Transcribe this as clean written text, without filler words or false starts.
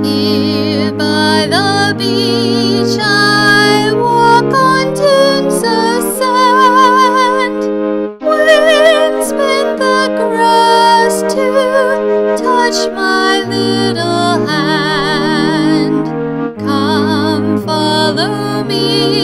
Here by the beach I walk on dunes of sand. Winds bend the grass to touch my little hand. Come follow me